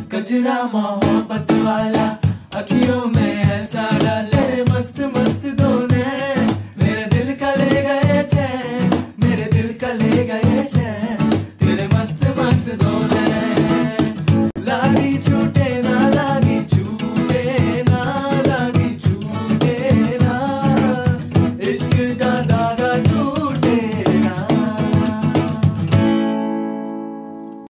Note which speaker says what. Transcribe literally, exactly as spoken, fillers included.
Speaker 1: गजरा मोहब्बत वाला अखियों में ऐसा डाले मस्त मस्त दोने मेरे दिल का ले गए चैन मेरे दिल का ले गए चैन तेरे मस्त मस्त दोने लाड़ी